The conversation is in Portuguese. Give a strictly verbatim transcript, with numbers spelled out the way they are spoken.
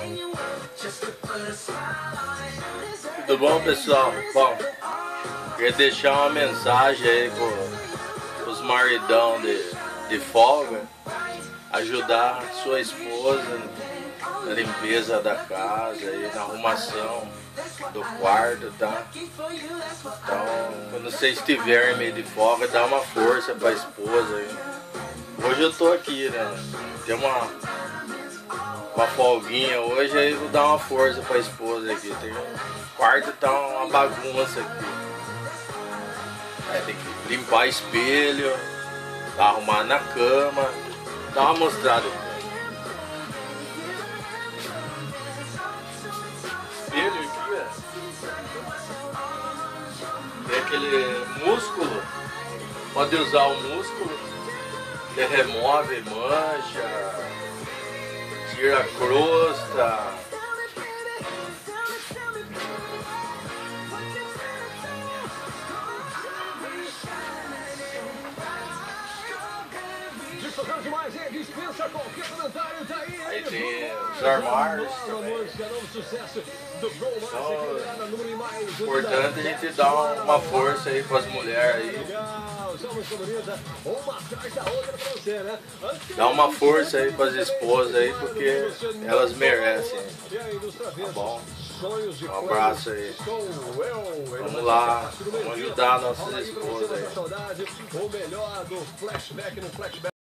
Tudo bom, pessoal? Bom, queria deixar uma mensagem aí para os maridão de, de folga, ajudar sua esposa na limpeza da casa e na arrumação do quarto, tá? Então, quando vocês estiverem meio de folga, dá uma força para a esposa aí. Hoje eu tô aqui, né? Tem uma, uma folguinha hoje, aí vou dar uma força para a esposa aqui. Tem um quarto, tá uma bagunça aqui. Aí tem que limpar espelho, arrumar na cama, dar uma mostrada aqui. Espelho aqui, ó. Tem aquele músculo, pode usar o músculo, ele remove mancha, tira a crosta. Aí tem os armários também. Então, importante a gente dar uma força aí para as mulheres aí. Dá uma força aí para as esposas aí, porque elas merecem. Tá bom? Um abraço aí. Vamos lá, vamos ajudar nossas esposas aí.